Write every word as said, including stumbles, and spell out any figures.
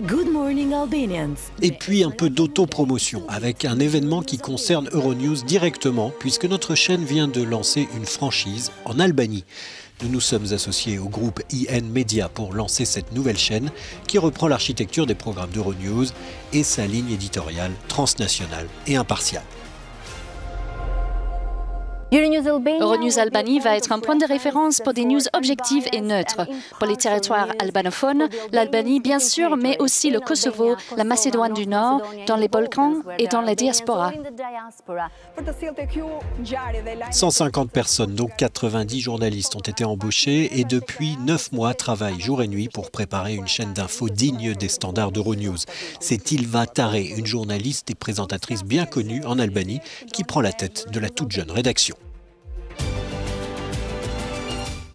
Good morning Albanians. Et puis un peu d'autopromotion avec un événement qui concerne Euronews directement puisque notre chaîne vient de lancer une franchise en Albanie. Nous nous sommes associés au groupe I N Media pour lancer cette nouvelle chaîne qui reprend l'architecture des programmes d'Euronews et sa ligne éditoriale transnationale et impartiale. Euronews Albanie va être un point de référence pour des news objectives et neutres. Pour les territoires albanophones, l'Albanie bien sûr, mais aussi le Kosovo, la Macédoine du Nord, dans les Balkans et dans la diaspora. cent cinquante personnes, dont quatre-vingt-dix journalistes, ont été embauchés et depuis neuf mois travaillent jour et nuit pour préparer une chaîne d'infos digne des standards d'Euronews. C'est Ilva Tare, une journaliste et présentatrice bien connue en Albanie, qui prend la tête de la toute jeune rédaction.